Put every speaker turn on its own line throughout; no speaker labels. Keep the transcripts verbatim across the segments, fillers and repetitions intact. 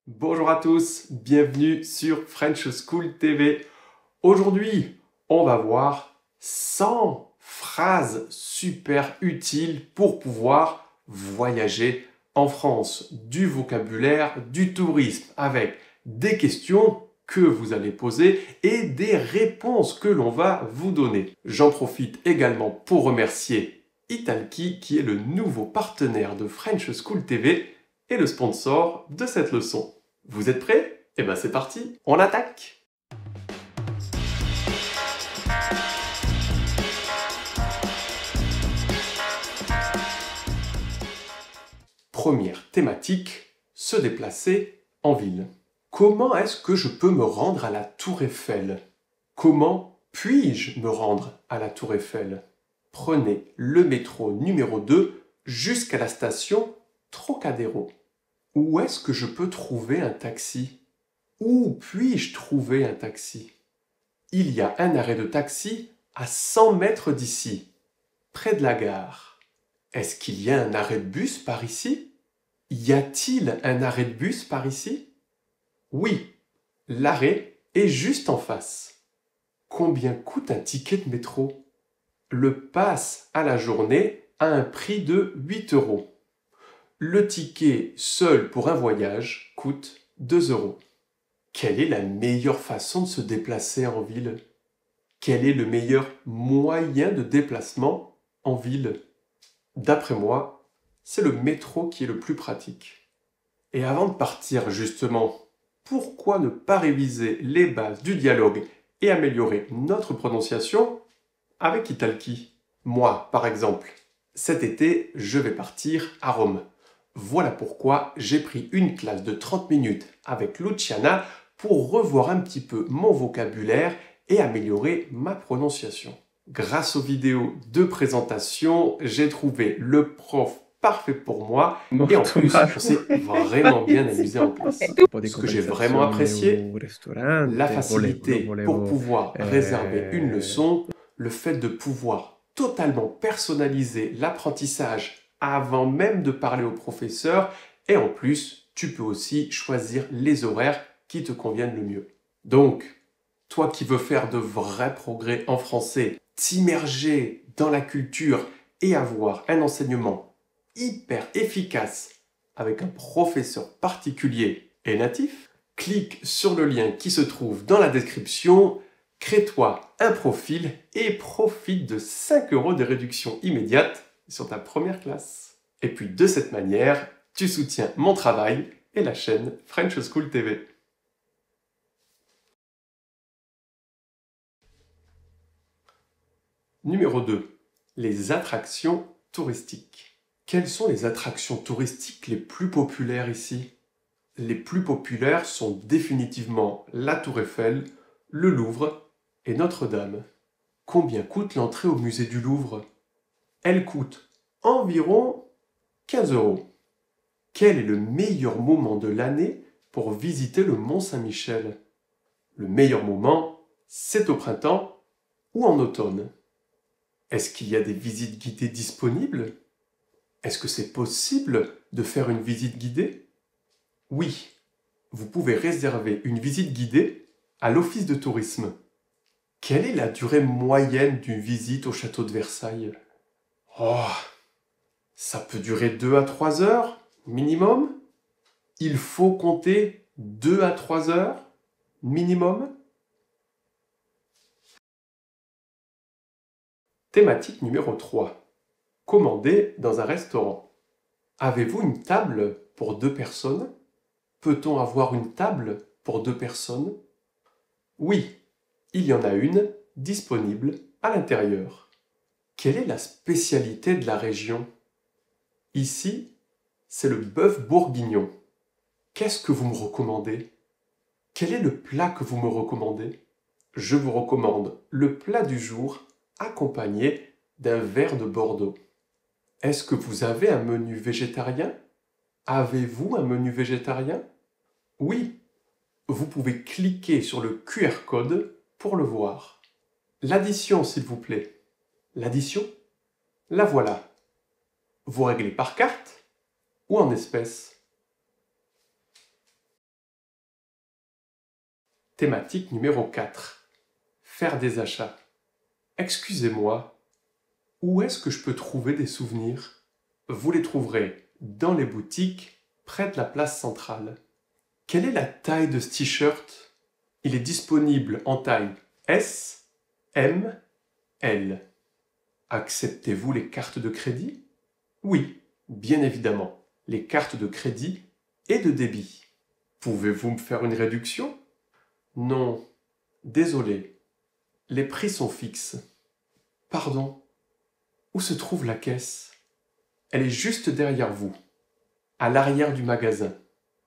Bonjour à tous, bienvenue sur French School T V. Aujourd'hui, on va voir cent phrases super utiles pour pouvoir voyager en France. Du vocabulaire, du tourisme, avec des questions que vous allez poser et des réponses que l'on va vous donner. J'en profite également pour remercier Italki qui est le nouveau partenaire de French School T V et le sponsor de cette leçon. Vous êtes prêts? Eh ben c'est parti, on attaque! Première thématique, se déplacer en ville. Comment est-ce que je peux me rendre à la Tour Eiffel? Comment puis-je me rendre à la Tour Eiffel? Prenez le métro numéro deux jusqu'à la station Trocadéro. Où est-ce que je peux trouver un taxi? Où puis-je trouver un taxi? Il y a un arrêt de taxi à cent mètres d'ici, près de la gare. Est-ce qu'il y a un arrêt de bus par ici? Y a-t-il un arrêt de bus par ici? Oui, l'arrêt est juste en face. Combien coûte un ticket de métro? Le pass à la journée a un prix de huit euros. Le ticket seul pour un voyage coûte deux euros. Quelle est la meilleure façon de se déplacer en ville? Quel est le meilleur moyen de déplacement en ville? D'après moi, c'est le métro qui est le plus pratique. Et avant de partir justement, pourquoi ne pas réviser les bases du dialogue et améliorer notre prononciation avec Italki? Moi, par exemple, cet été, je vais partir à Rome. Voilà pourquoi j'ai pris une classe de trente minutes avec Luciana pour revoir un petit peu mon vocabulaire et améliorer ma prononciation. Grâce aux vidéos de présentation, j'ai trouvé le prof parfait pour moi et en plus, on s'est vraiment bien amusé en classe. Ce que j'ai vraiment apprécié, la facilité pour pouvoir réserver une leçon, le fait de pouvoir totalement personnaliser l'apprentissage avant même de parler au professeur et en plus, tu peux aussi choisir les horaires qui te conviennent le mieux. Donc, toi qui veux faire de vrais progrès en français, t'immerger dans la culture et avoir un enseignement hyper efficace avec un professeur particulier et natif, clique sur le lien qui se trouve dans la description, crée-toi un profil et profite de cinq euros de réduction immédiate sur ta première classe. Et puis de cette manière, tu soutiens mon travail et la chaîne French School T V. Numéro deux. Les attractions touristiques. Quelles sont les attractions touristiques les plus populaires ici? Les plus populaires sont définitivement la Tour Eiffel, le Louvre et Notre-Dame. Combien coûte l'entrée au musée du Louvre? Elle coûte environ quinze euros. Quel est le meilleur moment de l'année pour visiter le Mont Saint-Michel? Le meilleur moment, c'est au printemps ou en automne. Est-ce qu'il y a des visites guidées disponibles? Est-ce que c'est possible de faire une visite guidée? Oui, vous pouvez réserver une visite guidée à l'office de tourisme. Quelle est la durée moyenne d'une visite au château de Versailles? Oh, ça peut durer deux à trois heures minimum. Il faut compter deux à trois heures minimum. Thématique numéro trois. Commander dans un restaurant. Avez-vous une table pour deux personnes? Peut-on avoir une table pour deux personnes? Oui, il y en a une disponible à l'intérieur. Quelle est la spécialité de la région? Ici, c'est le bœuf bourguignon. Qu'est-ce que vous me recommandez? Quel est le plat que vous me recommandez? Je vous recommande le plat du jour accompagné d'un verre de Bordeaux. Est-ce que vous avez un menu végétarien? Avez-vous un menu végétarien? Oui, vous pouvez cliquer sur le Q R code pour le voir. L'addition, s'il vous plaît. L'addition? La voilà. Vous réglez par carte ou en espèces? Thématique numéro quatre. Faire des achats. Excusez-moi, où est-ce que je peux trouver des souvenirs? Vous les trouverez dans les boutiques près de la place centrale. Quelle est la taille de ce t-shirt? Il est disponible en taille S, M, L. Acceptez-vous les cartes de crédit? Oui, bien évidemment, les cartes de crédit et de débit. Pouvez-vous me faire une réduction? Non, désolé, les prix sont fixes. Pardon, où se trouve la caisse? Elle est juste derrière vous, à l'arrière du magasin.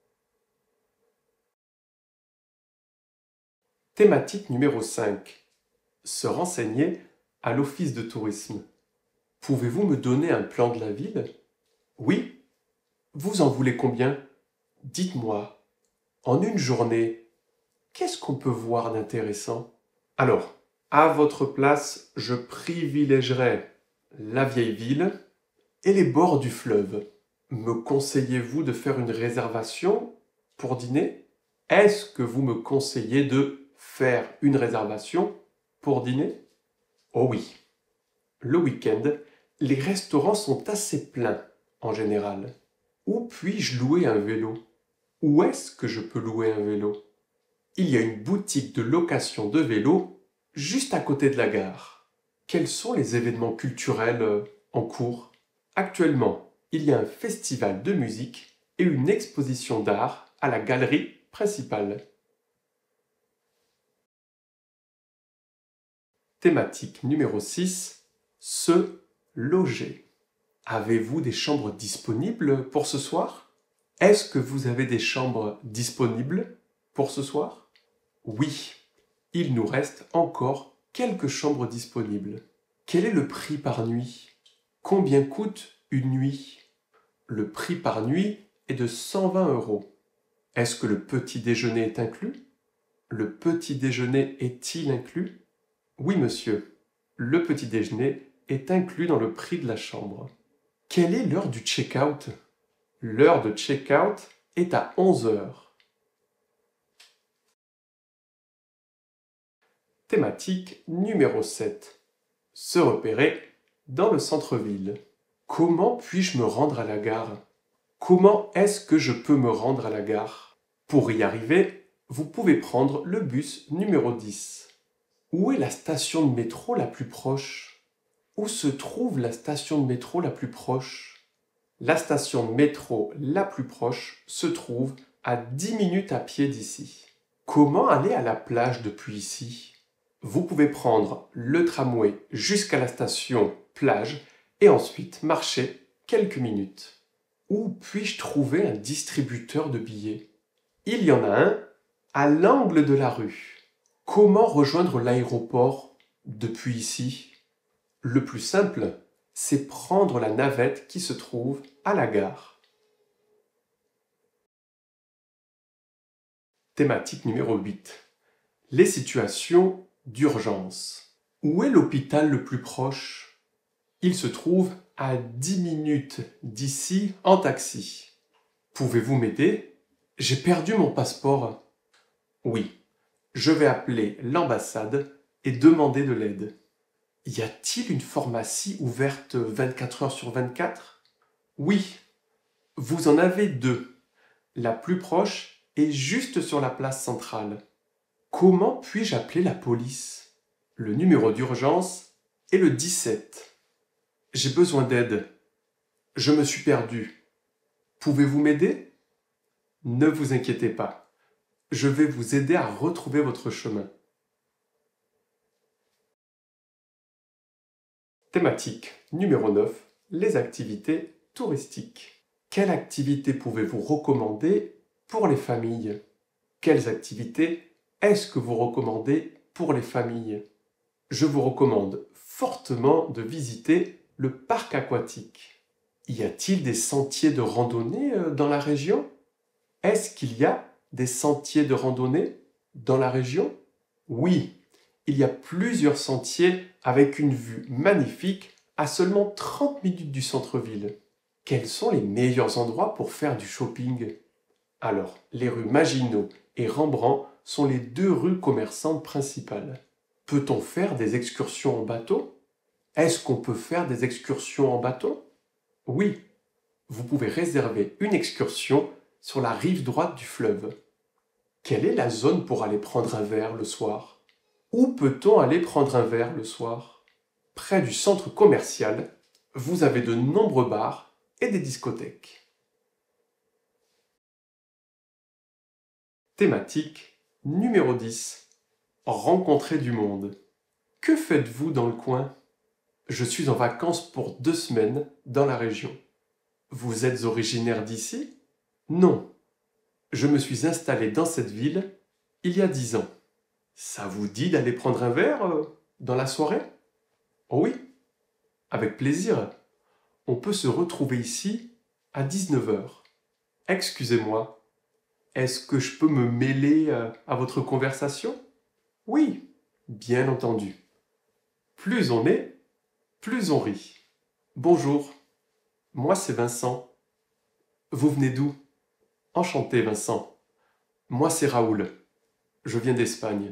Thématique numéro cinq. Se renseigner à l'office de tourisme. Pouvez-vous me donner un plan de la ville? Oui. Vous en voulez combien? Dites-moi, en une journée, qu'est-ce qu'on peut voir d'intéressant? Alors, à votre place, je privilégierais la vieille ville et les bords du fleuve. Me conseillez-vous de faire une réservation pour dîner? Est-ce que vous me conseillez de faire une réservation pour dîner? Oh oui. Le week-end, les restaurants sont assez pleins en général. Où puis-je louer un vélo? Où est-ce que je peux louer un vélo? Il y a une boutique de location de vélos juste à côté de la gare. Quels sont les événements culturels en cours? Actuellement, il y a un festival de musique et une exposition d'art à la galerie principale. Thématique numéro six. Se loger. Avez-vous des chambres disponibles pour ce soir? Est-ce que vous avez des chambres disponibles pour ce soir? Oui, il nous reste encore quelques chambres disponibles. Quel est le prix par nuit? Combien coûte une nuit? Le prix par nuit est de cent vingt euros. Est-ce que le petit déjeuner est inclus? Le petit déjeuner est-il inclus? Oui, monsieur. Le petit déjeuner est inclus dans le prix de la chambre. Quelle est l'heure du check-out? L'heure de check-out est à onze heures. Thématique numéro sept. Se repérer dans le centre-ville. Comment puis-je me rendre à la gare? Comment est-ce que je peux me rendre à la gare? Pour y arriver, vous pouvez prendre le bus numéro dix. Où est la station de métro la plus proche? Où se trouve la station de métro la plus proche? La station de métro la plus proche se trouve à dix minutes à pied d'ici. Comment aller à la plage depuis ici? Vous pouvez prendre le tramway jusqu'à la station plage et ensuite marcher quelques minutes. Où puis-je trouver un distributeur de billets? Il y en a un à l'angle de la rue. Comment rejoindre l'aéroport depuis ici? Le plus simple, c'est prendre la navette qui se trouve à la gare. Thématique numéro huit. Les situations d'urgence. Où est l'hôpital le plus proche? Il se trouve à dix minutes d'ici en taxi. Pouvez-vous m'aider? J'ai perdu mon passeport. Oui, je vais appeler l'ambassade et demander de l'aide. Y a-t-il une pharmacie ouverte vingt-quatre heures sur vingt-quatre? Oui, vous en avez deux. La plus proche est juste sur la place centrale. Comment puis-je appeler la police? Le numéro d'urgence est le dix-sept. J'ai besoin d'aide. Je me suis perdu. Pouvez-vous m'aider? Ne vous inquiétez pas. Je vais vous aider à retrouver votre chemin. Thématique numéro neuf. Les activités touristiques. Quelle activité pouvez-vous recommander pour les familles? Quelles activités est-ce que vous recommandez pour les familles? Je vous recommande fortement de visiter le parc aquatique. Y a-t-il des sentiers de randonnée dans la région? Est-ce qu'il y a des sentiers de randonnée dans la région? Oui, il y a plusieurs sentiers avec une vue magnifique à seulement trente minutes du centre-ville. Quels sont les meilleurs endroits pour faire du shopping? Alors, les rues Maginot et Rembrandt sont les deux rues commerçantes principales. Peut-on faire des excursions en bateau? Est-ce qu'on peut faire des excursions en bateau? Oui, vous pouvez réserver une excursion sur la rive droite du fleuve. Quelle est la zone pour aller prendre un verre le soir? Où peut-on aller prendre un verre le soir? Près du centre commercial, vous avez de nombreux bars et des discothèques. Thématique numéro dix. Rencontrer du monde. Que faites-vous dans le coin? Je suis en vacances pour deux semaines dans la région. Vous êtes originaire d'ici? Non. Je me suis installé dans cette ville il y a dix ans. Ça vous dit d'aller prendre un verre euh, dans la soirée? Oh oui, avec plaisir. On peut se retrouver ici à dix-neuf heures. Excusez-moi, est-ce que je peux me mêler euh, à votre conversation? Oui, bien entendu. Plus on est, plus on rit. Bonjour, moi c'est Vincent. Vous venez d'où? Enchanté Vincent. Moi c'est Raoul. Je viens d'Espagne.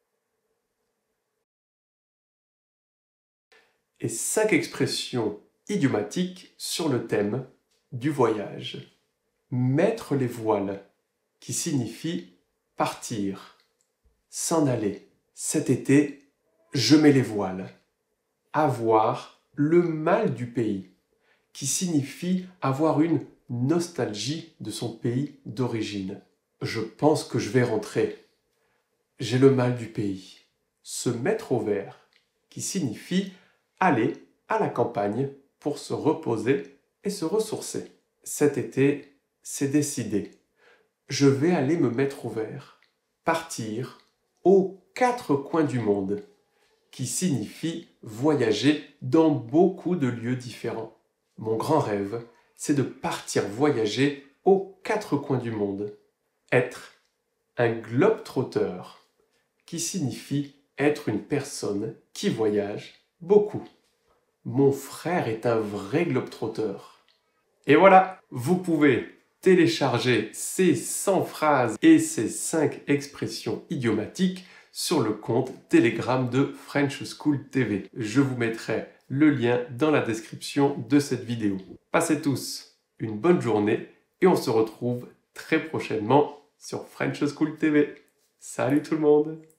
Et cinq expressions idiomatiques sur le thème du voyage. Mettre les voiles, qui signifie partir, s'en aller. Cet été, je mets les voiles. Avoir le mal du pays, qui signifie avoir une nostalgie de son pays d'origine. Je pense que je vais rentrer. J'ai le mal du pays. Se mettre au vert, qui signifie aller à la campagne pour se reposer et se ressourcer. Cet été, c'est décidé. Je vais aller me mettre au vert. Partir aux quatre coins du monde, qui signifie voyager dans beaucoup de lieux différents. Mon grand rêve, c'est de partir voyager aux quatre coins du monde. Être un globe-trotteur, qui signifie être une personne qui voyage beaucoup. Mon frère est un vrai globe-trotteur. Et voilà, vous pouvez télécharger ces cent phrases et ces cinq expressions idiomatiques sur le compte Telegram de French School T V. Je vous mettrai le lien dans la description de cette vidéo. Passez tous une bonne journée et on se retrouve très prochainement sur French School T V. Salut tout le monde!